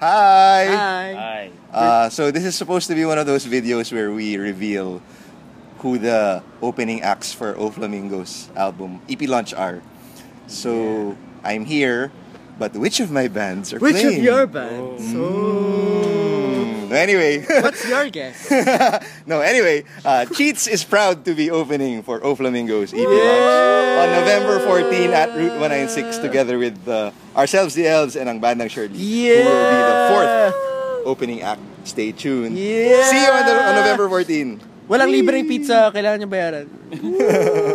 Hi! Hi! So this is supposed to be one of those videos where we reveal who the opening acts for O Flamingo's album EP launch are. So I'm here, but which of my bands are Which playing? of your bands? Anyway. What's your guess? Anyway, Cheats is proud to be opening for O Flamingo's EP launch on November 14 at Route 196 together with ourselves, the Elves, and ang bandang Shirley, who will be the fourth opening act. Stay tuned. See you on November 14. Walang libreng pizza, kailangan nyo bayaran.